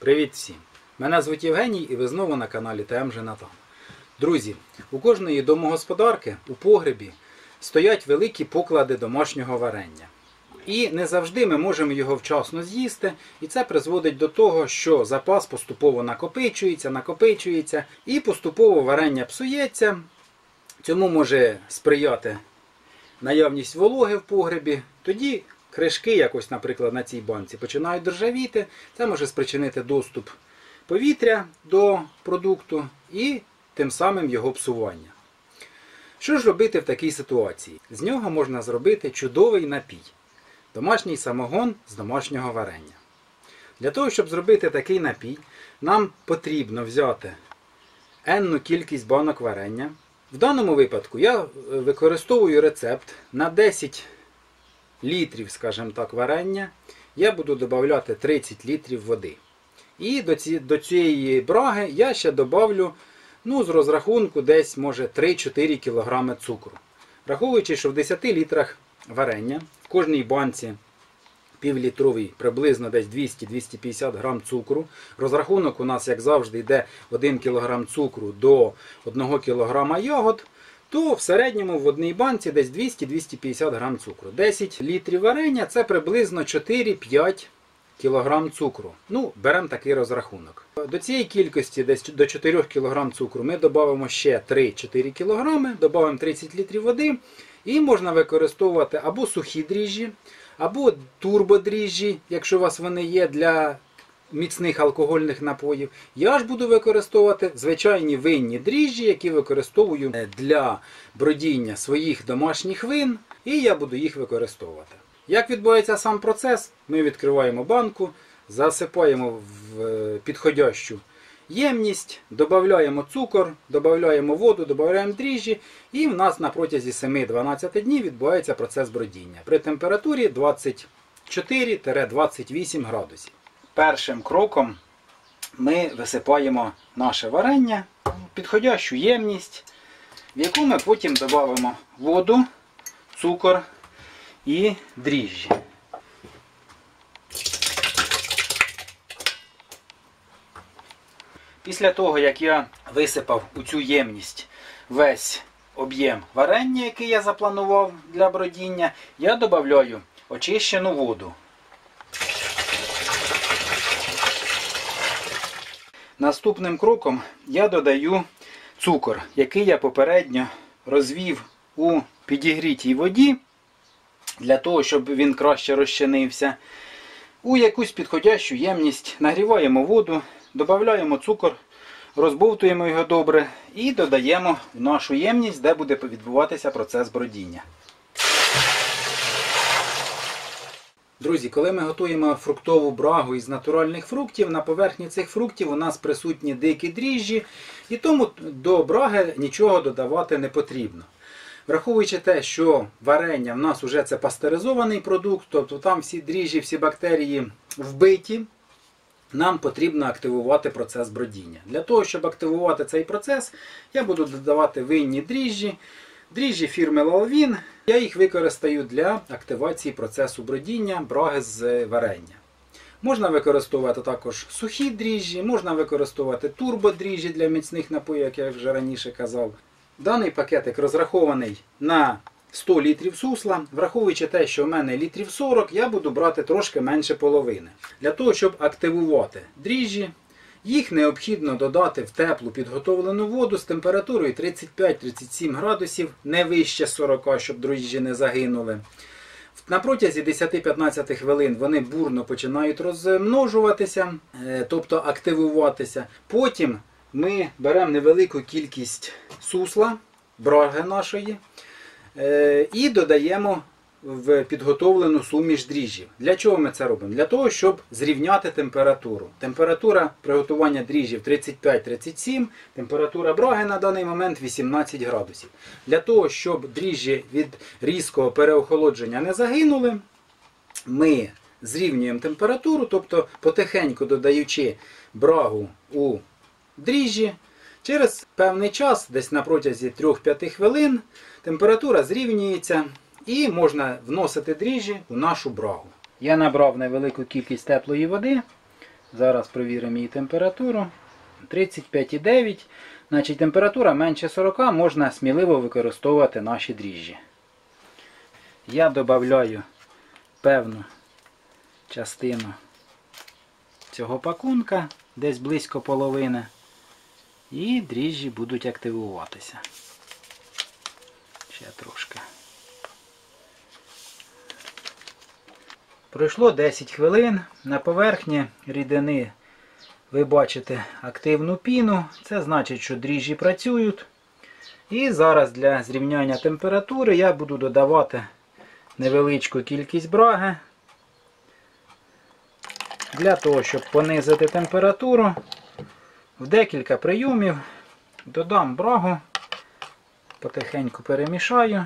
Привіт всім! Мене звуть Євгеній і ви знову на каналі ТМ Женатан. Друзі, у кожної домогосподарки у погребі стоять великі поклади домашнього варення. І не завжди ми можемо його вчасно з'їсти, і це призводить до того, що запас поступово накопичується, і поступово варення псується. Цьому може сприяти наявність вологи в погребі. Тоді кришки, якось, наприклад, на цій банці починають ржавіти. Це може спричинити доступ повітря до продукту і тим самим його псування. Що ж робити в такій ситуації? З нього можна зробити чудовий напій. Домашній самогон з домашнього варення. Для того, щоб зробити такий напій, нам потрібно взяти енну кількість банок варення. В даному випадку я використовую рецепт на 10 літрів, скажімо так, варення. Я буду додавати 30 літрів води. І до цієї браги я ще додавлю, з розрахунку десь, може, 3-4 кг цукру. Враховуючи, що в 10 літрах варення в кожній банці півлітровій приблизно десь 200-250 грам цукру. Розрахунок у нас, як завжди, йде 1 кг цукру до 1 кг ягод, то в середньому в одній банці десь 200-250 грам цукру. 10 літрів варення – це приблизно 4-5 кг цукру. Беремо такий розрахунок. До цієї кількості, десь до 4 кг цукру, ми додамо ще 3-4 кг, додамо 30 літрів води. І можна використовувати або сухі дріжджі, або турбодріжджі, якщо у вас вони є для міцних алкогольних напоїв. Я ж буду використовувати звичайні винні дріжджі, які використовую для бродіння своїх домашніх вин, і я буду їх використовувати. Як відбувається сам процес? Ми відкриваємо банку, засипаємо в підходящу ємність, додаємо цукор, додаємо воду, додаємо дріжджі, і в нас на протязі 7-12 днів відбувається процес бродіння при температурі 24-28 градусів. Першим кроком ми висипаємо наше варення в підходящу ємність, в яку ми потім додаємо воду, цукор і дріжджі. Після того, як я висипав у цю ємність весь об'єм варення, який я запланував для бродіння, я додаю очищену воду. Наступним кроком я додаю цукор, який я попередньо розвів у підігрітій воді, для того, щоб він краще розчинився. У якусь підходящу ємність нагріваємо воду, додаємо цукор, розбовтуємо його добре і додаємо в нашу ємність, де буде відбуватися процес бродіння. Друзі, коли ми готуємо фруктову брагу із натуральних фруктів, на поверхні цих фруктів у нас присутні дикі дріжджі, і тому до браги нічого додавати не потрібно. Враховуючи те, що варення в нас вже це пастеризований продукт, тобто там всі дріжджі, всі бактерії вбиті, нам потрібно активувати процес бродіння. Для того, щоб активувати цей процес, я буду додавати винні дріжджі, дріжджі фірми Lalvin. Я їх використаю для активації процесу бродіння браги з варення. Можна використовувати також сухі дріжджі, можна використовувати турбодріжджі для міцних напоїв, як я вже раніше казав. Даний пакетик розрахований на 100 літрів сусла. Враховуючи те, що в мене літрів 40, я буду брати трошки менше половини. Для того, щоб активувати дріжджі, їх необхідно додати в теплу підготовлену воду з температурою 35-37 градусів, не вище 40, щоб дріжджі не загинули. На протязі 10-15 хвилин вони бурно починають розмножуватися, тобто активуватися. Потім ми беремо невелику кількість сусла, браги нашої, і додаємо в підготовлену суміш дріжджів. Для чого ми це робимо? Для того, щоб зрівняти температуру. Температура приготування дріжджів 35-37, температура браги на даний момент 18 градусів. Для того, щоб дріжджі від різкого переохолодження не загинули, ми зрівнюємо температуру, тобто потихеньку додаючи брагу у дріжджі, через певний час, десь на протязі 3-5 хвилин, температура зрівнюється і можна вносити дріжджі у нашу брагу. Я набрав невелику кількість теплої води, Зараз провіримо її температуру. 35,9. Значить, температура менше 40, можна сміливо використовувати наші дріжджі. Я додаю певну частину цього пакунка, десь близько половини, і дріжджі будуть активуватися. Ще трошки. Пройшло 10 хвилин. На поверхні рідини ви бачите активну піну. Це значить, що дріжджі працюють. І зараз для зрівняння температури я буду додавати невеличку кількість браги. Для того, щоб понизити температуру, в декілька прийомів додам брагу, потихеньку перемішаю.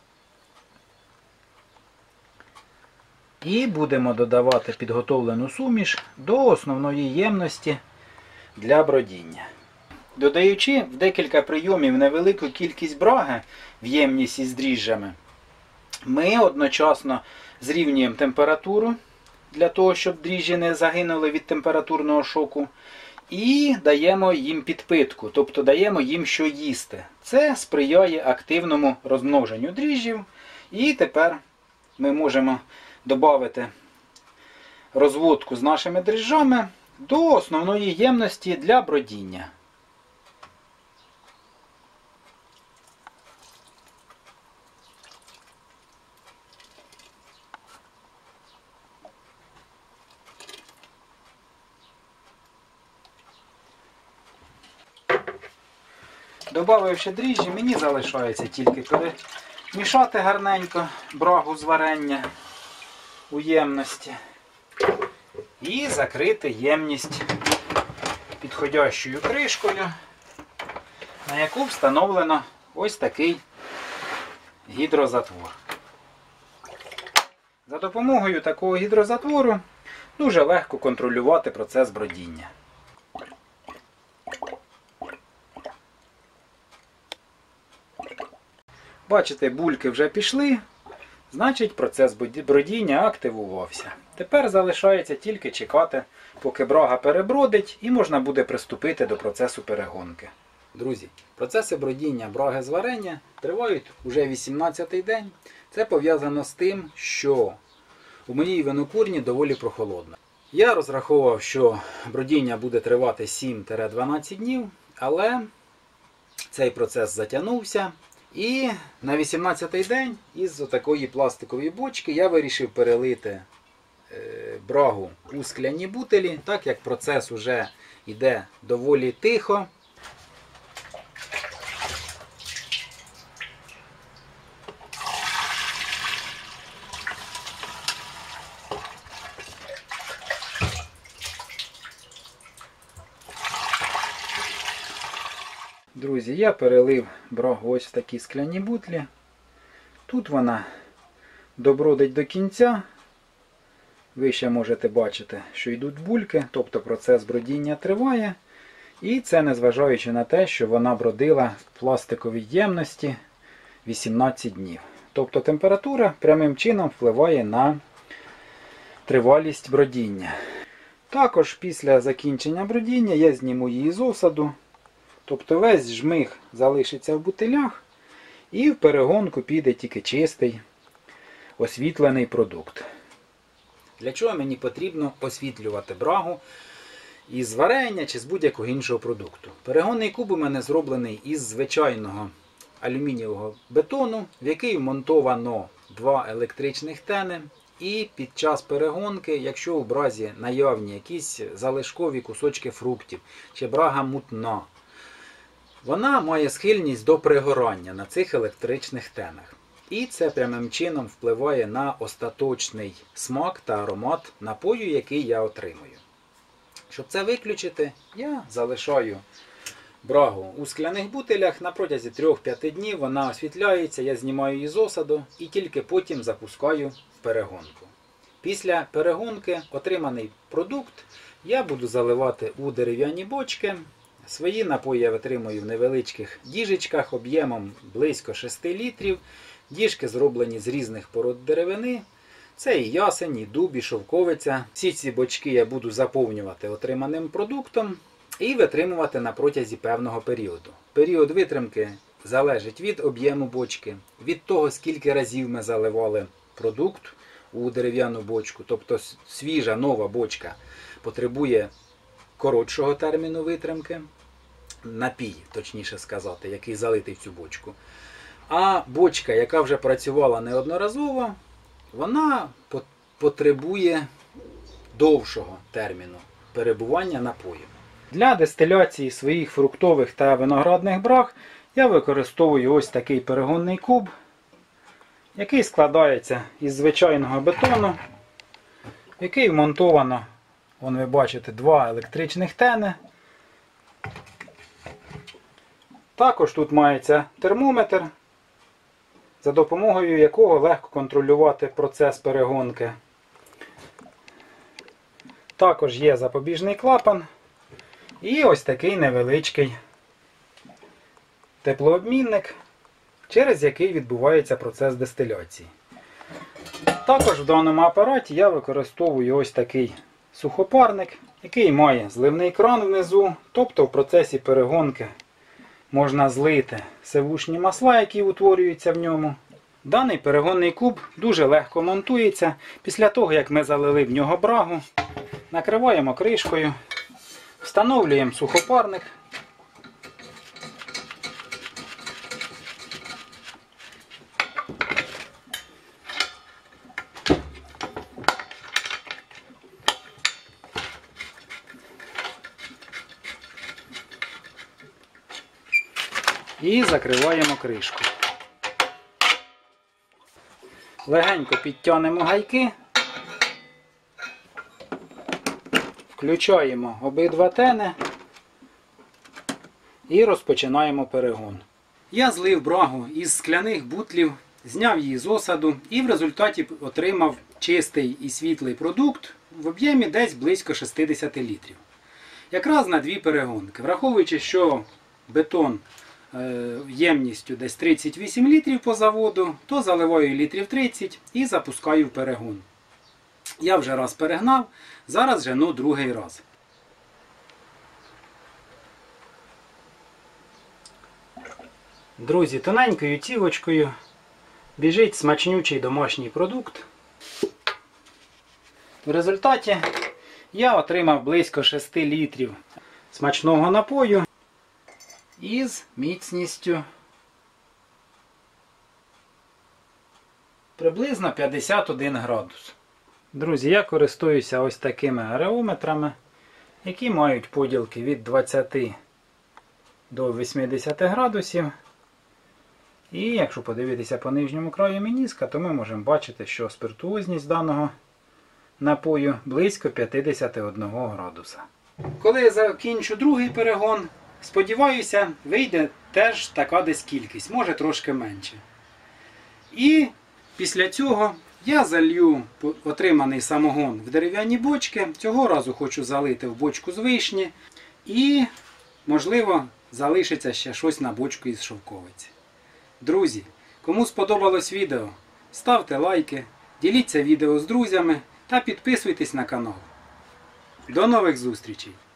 І будемо додавати підготовлену суміш до основної ємності для бродіння. Додаючи в декілька прийомів невелику кількість браги в ємність із дріжджами, ми одночасно зрівнюємо температуру, для того, щоб дріжджі не загинули від температурного шоку, і даємо їм підпитку, тобто даємо їм що їсти. Це сприяє активному розмноженню дріжджів. І тепер ми можемо додати розводку з нашими дріжджами до основної ємності для бродіння. Добавивши дріжджі, мені залишається тільки перемішати гарненько брагу з варення у ємності і закрити ємність підходящою кришкою, на яку встановлено ось такий гідрозатвор. За допомогою такого гідрозатвору дуже легко контролювати процес бродіння. Бачите, бульки вже пішли, значить процес бродіння активувався. Тепер залишається тільки чекати, поки брага перебродить, і можна буде приступити до процесу перегонки. Друзі, процеси бродіння браги з варення тривають уже 18-й день. Це пов'язано з тим, що у моїй винокурні доволі прохолодно. Я розраховував, що бродіння буде тривати 7-12 днів, але цей процес затягнувся. І на 18-й день із такої пластикової бочки я вирішив перелити брагу у скляні бутилі, так як процес вже йде доволі тихо. Друзі, я перелив брагу ось в такі скляні бутлі. Тут вона добродить до кінця. Ви ще можете бачити, що йдуть бульки, тобто процес бродіння триває. І це незважаючи на те, що вона бродила в пластиковій ємності 18 днів. Тобто температура прямим чином впливає на тривалість бродіння. Також після закінчення бродіння я зніму її з осаду. Тобто весь жмих залишиться в бутилях і в перегонку піде тільки чистий освітлений продукт. Для чого мені потрібно освітлювати брагу із варення чи з будь-якого іншого продукту? Перегонний куб у мене зроблений із звичайного алюмінієвого бетону, в який вмонтовано 2 електричних тени. І під час перегонки, якщо у бразі наявні якісь залишкові кусочки фруктів чи брага мутна, вона має схильність до пригорання на цих електричних тенах. І це прямим чином впливає на остаточний смак та аромат напою, який я отримую. Щоб це виключити, я залишаю брагу у скляних бутилях. На протязі 3-5 днів вона освітляється, я знімаю її з осаду і тільки потім запускаю в перегонку. Після перегонки отриманий продукт я буду заливати у дерев'яні бочки. Свої напої я витримую в невеличких діжечках об'ємом близько 6 літрів. Діжки зроблені з різних пород деревини. Це і ясень, і дуб, і шовковиця. Всі ці бочки я буду заповнювати отриманим продуктом і витримувати на протязі певного періоду. Період витримки залежить від об'єму бочки, від того, скільки разів ми заливали продукт у дерев'яну бочку. Тобто свіжа, нова бочка потребує коротшого терміну витримки, напій, точніше сказати, який залитий в цю бочку. А бочка, яка вже працювала неодноразово, вона потребує довшого терміну перебування напою. Для дистиляції своїх фруктових та виноградних браг я використовую ось такий перегонний куб, який складається із звичайного бетону, в який вмонтовано, вон ви бачите, два електричних тени. Також тут мається термометр, за допомогою якого легко контролювати процес перегонки. Також є запобіжний клапан і ось такий невеличкий теплообмінник, через який відбувається процес дистиляції. Також в даному апараті я використовую ось такий сухопарник, який має зливний кран внизу, тобто в процесі перегонки можна злити сивушні масла, які утворюються в ньому. Даний перегонний куб дуже легко монтується. Після того, як ми залили в нього брагу, накриваємо кришкою, встановлюємо сухопарник. І закриваємо кришку. Легенько підтягнемо гайки, включаємо обидва тени і розпочинаємо перегон. Я злив брагу із скляних бутлів, зняв її з осаду і в результаті отримав чистий і світлий продукт в об'ємі десь близько 60 літрів. Якраз на дві перегонки. Враховуючи, що бетон ємністю десь 38 літрів по заводу, то заливаю літрів 30 і запускаю в перегон. Я вже раз перегнав, зараз жену другий раз. Друзі, тоненькою цівочкою біжить смачнючий домашній продукт. В результаті я отримав близько 6 літрів смачного напою із міцністю приблизно 51 градус. Друзі, я користуюся ось такими ареометрами, які мають поділки від 20 до 80 градусів. І якщо подивитися по нижньому краю мініска, то ми можемо бачити, що спиртуозність даного напою близько 51 градуса. Коли я закінчу другий перегон, сподіваюся, вийде теж така десь кількість, може трошки менше. І після цього я залью отриманий самогон в дерев'яні бочки. Цього разу хочу залити в бочку з вишні. І, можливо, залишиться ще щось на бочку із шовковиці. Друзі, кому сподобалось відео, ставте лайки, діліться відео з друзями та підписуйтесь на канал. До нових зустрічей!